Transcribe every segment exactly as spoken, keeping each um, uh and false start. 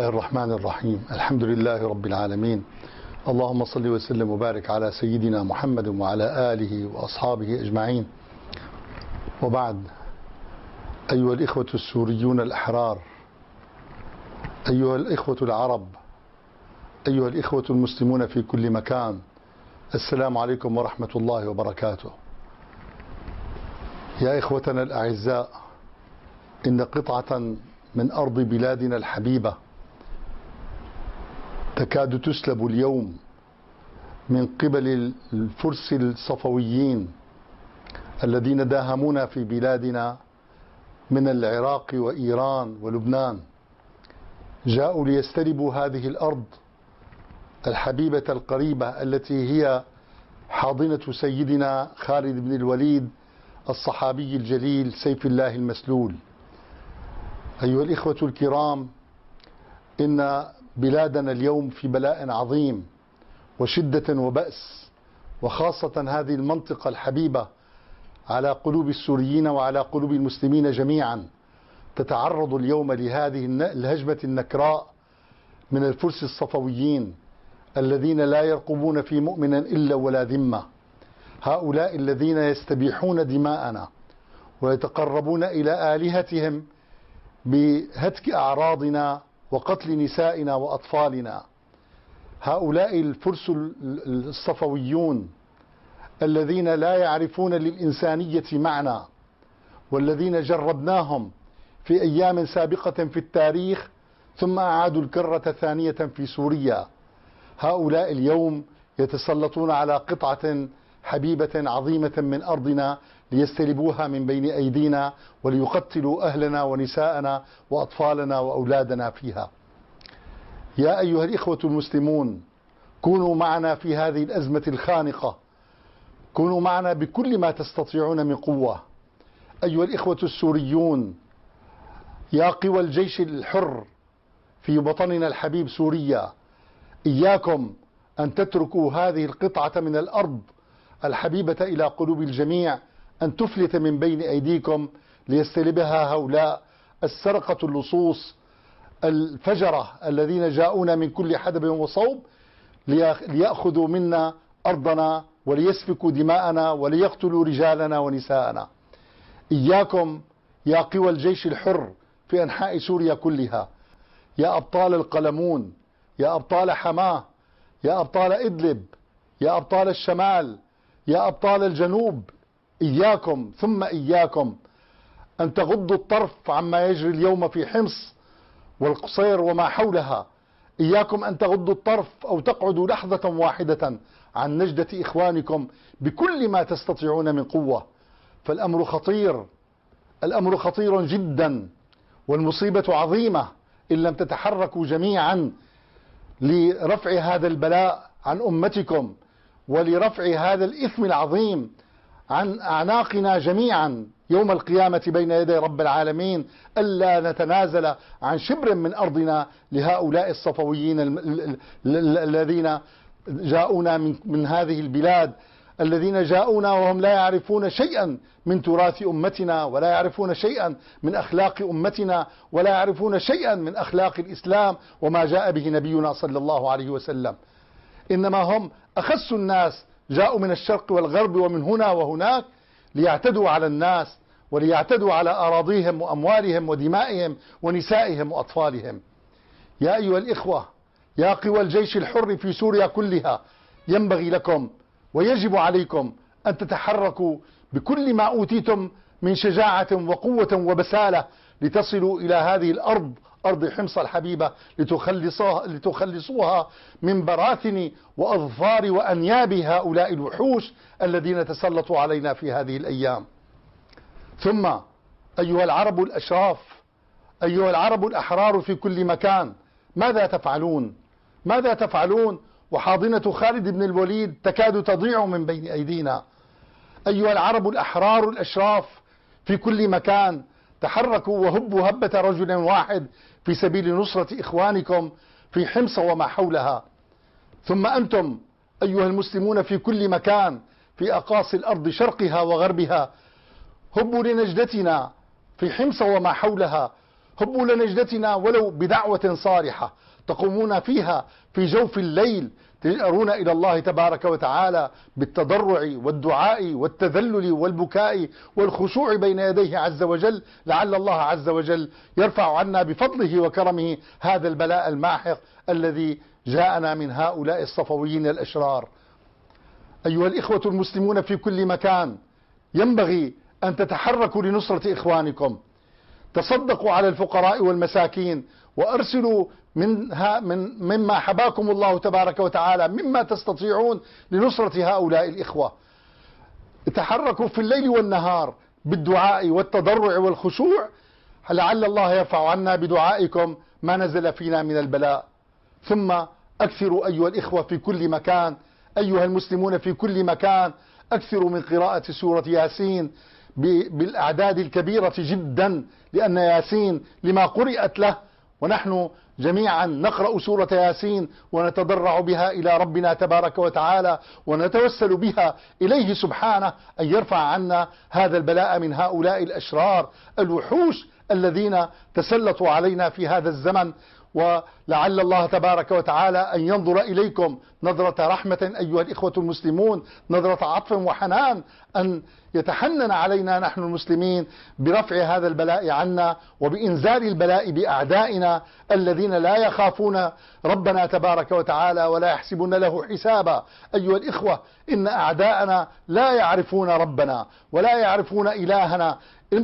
الله الرحمن الرحيم. الحمد لله رب العالمين. اللهم صل وسلم وبارك على سيدنا محمد وعلى آله وأصحابه أجمعين، وبعد. أيها الإخوة السوريون الأحرار، أيها الإخوة العرب، أيها الإخوة المسلمون في كل مكان، السلام عليكم ورحمة الله وبركاته. يا إخوتنا الأعزاء، إن قطعة من أرض بلادنا الحبيبة تكاد تسلب اليوم من قبل الفرس الصفويين الذين داهمونا في بلادنا من العراق وإيران ولبنان. جاءوا ليستلبوا هذه الأرض الحبيبة القريبة التي هي حاضنة سيدنا خالد بن الوليد الصحابي الجليل سيف الله المسلول. أيها الإخوة الكرام، إن بلادنا اليوم في بلاء عظيم وشدة وبأس، وخاصة هذه المنطقة الحبيبة على قلوب السوريين وعلى قلوب المسلمين جميعا تتعرض اليوم لهذه الهجمة النكراء من الفرس الصفويين الذين لا يرقبون في مؤمن إلا ولا ذمة. هؤلاء الذين يستبيحون دماءنا ويتقربون إلى آلهتهم بهتك أعراضنا وقتل نسائنا وأطفالنا. هؤلاء الفرس الصفويون الذين لا يعرفون للإنسانية معنى، والذين جربناهم في أيام سابقة في التاريخ ثم أعادوا الكرة ثانية في سوريا. هؤلاء اليوم يتسلطون على قطعة حبيبة عظيمة من أرضنا ليستلبوها من بين أيدينا وليقتلوا أهلنا ونساءنا وأطفالنا وأولادنا فيها. يا أيها الإخوة المسلمون، كونوا معنا في هذه الأزمة الخانقة، كونوا معنا بكل ما تستطيعون من قوة. أيها الإخوة السوريون، يا قوى الجيش الحر في وطننا الحبيب سوريا، إياكم أن تتركوا هذه القطعة من الأرض الحبيبة إلى قلوب الجميع أن تفلت من بين أيديكم ليستلبها هؤلاء السرقة اللصوص الفجرة الذين جاءونا من كل حدب وصوب ليأخذوا منا أرضنا وليسفكوا دماءنا وليقتلوا رجالنا ونساءنا. إياكم يا قوى الجيش الحر في أنحاء سوريا كلها، يا أبطال القلمون، يا أبطال حماه، يا أبطال إدلب، يا أبطال الشمال، يا أبطال الجنوب، إياكم ثم إياكم أن تغضوا الطرف عما يجري اليوم في حمص والقصير وما حولها. إياكم أن تغضوا الطرف أو تقعدوا لحظة واحدة عن نجدة إخوانكم بكل ما تستطيعون من قوة، فالأمر خطير، الأمر خطير جدا، والمصيبة عظيمة إن لم تتحركوا جميعا لرفع هذا البلاء عن أمتكم ولرفع هذا الإثم العظيم عن أعناقنا جميعا يوم القيامة بين يدي رب العالمين، ألا نتنازل عن شبر من أرضنا لهؤلاء الصفويين الذين جاءونا من, من هذه البلاد، الذين جاءونا وهم لا يعرفون شيئا من تراث أمتنا، ولا يعرفون شيئا من أخلاق أمتنا، ولا يعرفون شيئا من أخلاق الإسلام وما جاء به نبينا صلى الله عليه وسلم. إنما هم أخس الناس، جاءوا من الشرق والغرب ومن هنا وهناك ليعتدوا على الناس وليعتدوا على أراضيهم وأموالهم ودمائهم ونسائهم وأطفالهم. يا أيها الإخوة، يا قوى الجيش الحر في سوريا كلها، ينبغي لكم ويجب عليكم أن تتحركوا بكل ما أوتيتم من شجاعة وقوة وبسالة لتصلوا إلى هذه الأرض، أرض حمص الحبيبة، لتخلصوها, لتخلصوها من براثن وأظفار وأنياب هؤلاء الوحوش الذين تسلطوا علينا في هذه الأيام. ثم أيها العرب الأشراف، أيها العرب الأحرار في كل مكان، ماذا تفعلون؟ ماذا تفعلون وحاضنة خالد بن الوليد تكاد تضيع من بين أيدينا؟ أيها العرب الأحرار الأشراف في كل مكان، تحركوا وهبوا هبة رجل واحد في سبيل نصرة إخوانكم في حمص وما حولها. ثم أنتم أيها المسلمون في كل مكان في أقاصي الأرض شرقها وغربها، هبوا لنجدتنا في حمص وما حولها، هبوا لنجدتنا ولو بدعوة صارحة تقومون فيها في جوف الليل، تجأرون إلى الله تبارك وتعالى بالتضرع والدعاء والتذلل والبكاء والخشوع بين يديه عز وجل، لعل الله عز وجل يرفع عنا بفضله وكرمه هذا البلاء الماحق الذي جاءنا من هؤلاء الصفويين الأشرار. أيها الإخوة المسلمون في كل مكان، ينبغي أن تتحركوا لنصرة إخوانكم. تصدقوا على الفقراء والمساكين، وأرسلوا منها من مما حباكم الله تبارك وتعالى مما تستطيعون لنصرة هؤلاء الإخوة. تحركوا في الليل والنهار بالدعاء والتضرع والخشوع، لعل الله يرفع عنا بدعائكم ما نزل فينا من البلاء. ثم أكثروا أيها الإخوة في كل مكان، أيها المسلمون في كل مكان، أكثروا من قراءة سورة ياسين بالأعداد الكبيرة جدا، لأن ياسين لما قرأت له، ونحن جميعا نقرأ سورة ياسين ونتضرع بها إلى ربنا تبارك وتعالى، ونتوسل بها إليه سبحانه أن يرفع عنا هذا البلاء من هؤلاء الأشرار الوحوش الذين تسلطوا علينا في هذا الزمن. ولعل الله تبارك وتعالى أن ينظر إليكم نظرة رحمة أيها الإخوة المسلمون، نظرة عطف وحنان، أن يتحنن علينا نحن المسلمين برفع هذا البلاء عنا وبإنزال البلاء بأعدائنا الذين لا يخافون ربنا تبارك وتعالى ولا يحسبون له حسابا. أيها الإخوة، إن أعداءنا لا يعرفون ربنا ولا يعرفون إلهنا،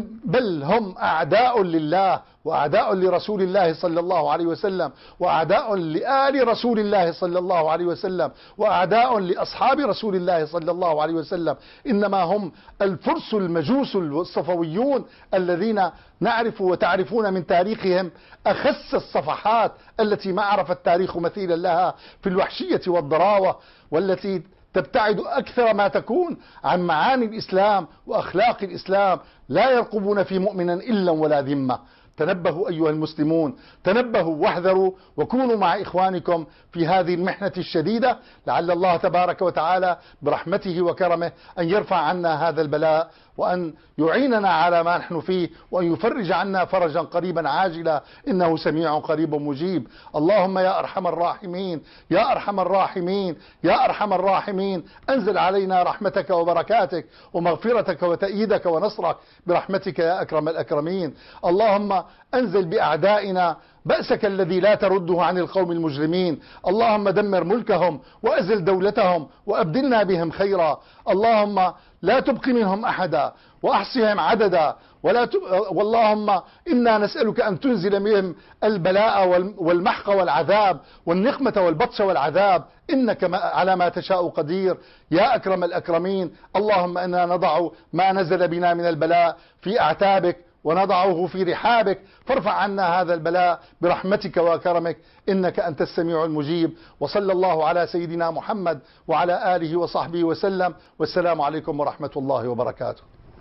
بل هم أعداء لله وأعداء لرسول الله صلى الله عليه وسلم، وأعداء لآل رسول الله صلى الله عليه وسلم، وأعداء لأصحاب رسول الله صلى الله عليه وسلم. إنما هم الفرس المجوس الصفويون الذين نعرف وتعرفون من تاريخهم أخس الصفحات التي ما عرف التاريخ مثيلا لها في الوحشية والضراوة، والتي تبتعد أكثر ما تكون عن معاني الإسلام وأخلاق الإسلام، لا يرقبون في مؤمن إلا ولا ذمة. تنبهوا أيها المسلمون، تنبهوا واحذروا، وكونوا مع إخوانكم في هذه المحنة الشديدة، لعل الله تبارك وتعالى برحمته وكرمه أن يرفع عنا هذا البلاء، وأن يعيننا على ما نحن فيه، وأن يفرج عنا فرجا قريبا عاجلا، إنه سميع قريب مجيب. اللهم يا أرحم الراحمين، يا أرحم الراحمين، يا أرحم الراحمين، أنزل علينا رحمتك وبركاتك ومغفرتك وتأييدك ونصرك برحمتك يا أكرم الأكرمين. اللهم أنزل بأعدائنا بأسك الذي لا ترده عن القوم المجرمين. اللهم دمر ملكهم وأزل دولتهم وأبدلنا بهم خيرا. اللهم لا تبق منهم أحدا وأحصهم عددا، ولا تب... واللهم إنا نسألك أن تنزل بهم البلاء والمحق والعذاب والنقمة والبطش والعذاب، إنك على ما تشاء قدير يا أكرم الأكرمين. اللهم إنا نضع ما نزل بنا من البلاء في أعتابك ونضعه في رحابك، فارفع عنا هذا البلاء برحمتك وكرمك، إنك أنت السميع المجيب. وصلى الله على سيدنا محمد وعلى آله وصحبه وسلم، والسلام عليكم ورحمة الله وبركاته.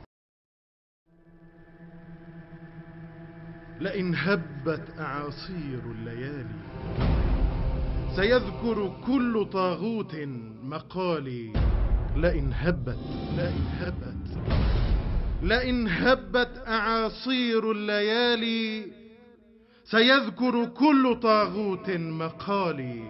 لئن هبت أعاصير الليالي سيذكر كل طاغوت مقالي. لئن هبت لئن هبت لئن هبت أعاصير الليالي سيذكر كل طاغوت مقالي.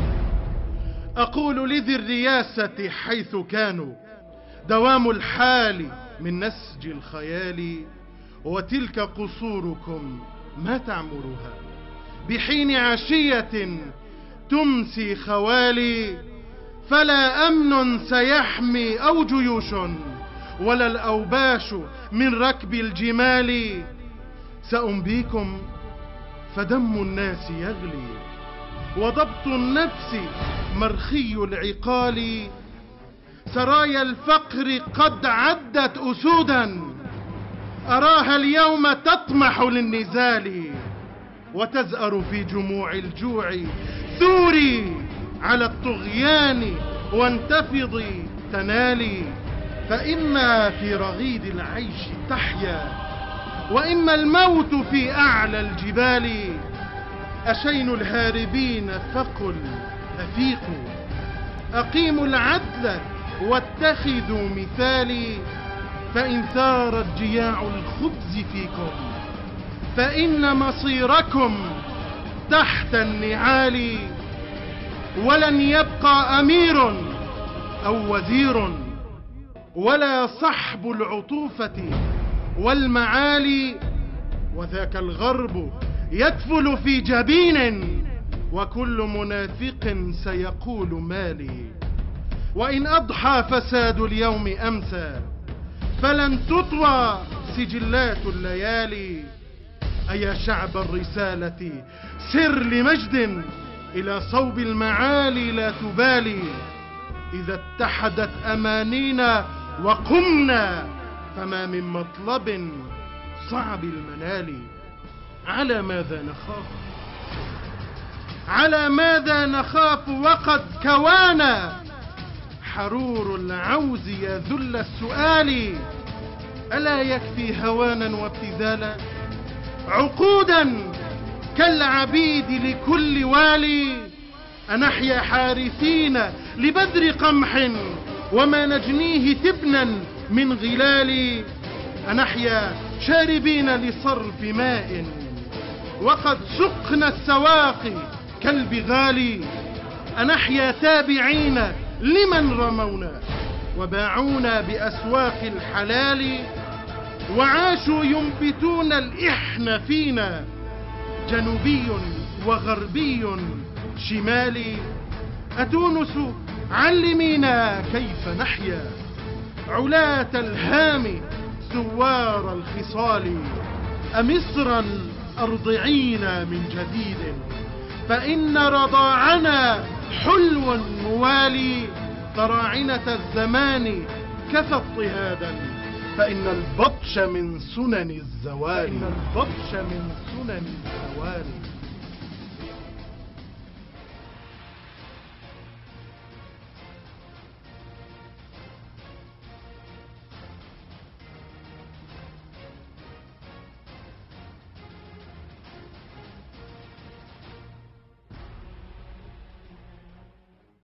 أقول لذي الرياسة حيث كانوا دوام الحال من نسج الخيال، وتلك قصوركم ما تعمرها بحين عشية تمسي خوالي. فلا أمن سيحمي أو جيوش ولا الأوباش من ركب الجمال. سأنبيكم فدم الناس يغلي وضبط النفس مرخي العقال. سرايا الفقر قد عدت أسودا أراها اليوم تطمح للنزال، وتزأر في جموع الجوع. ثوري على الطغيان وانتفضي تنالي، فإما في رغيد العيش تحيا وإما الموت في أعلى الجبال. أشين الهاربين فقل أفيقوا، أقيموا العدل واتخذوا مثالي. فإن ثارت جياع الخبز فيكم فإن مصيركم تحت النعال، ولن يبقى أمير أو وزير ولا صحب العطوفة والمعالي، وذاك الغرب يدفل في جبين، وكل منافق سيقول مالي. وإن أضحى فساد اليوم أمسى، فلن تطوى سجلات الليالي. أيا شعب الرسالة سر لمجد إلى صوب المعالي لا تبالي. إذا اتحدت أمانينا وقمنا، فما من مطلب صعب المنال. على ماذا نخاف؟ على ماذا نخاف وقد كوانا حرور العوز يا ذل السؤال. ألا يكفي هوانا وابتذالا، عقودا كالعبيد لكل والي؟ أنحيا حارثين لبذر قمح وما نجنيه تبنا من غلال. أنحيا شاربين لصرف ماء وقد سقنا السواقي كالبغال. أنحيا تابعين لمن رمونا وباعونا بأسواق الحلال. وعاشوا ينبتون الإحن فينا، جنوبي وغربي شمالي. أتونس علمينا كيف نحيا، علاة الهام سوار الخصال. أمصرا أرضعينا من جديد، فإن رضاعنا حلو موالي. طراعنة الزمان كفى اضطهادا، فإن البطش من سنن الزوال. فإن البطش من سنن الزوال.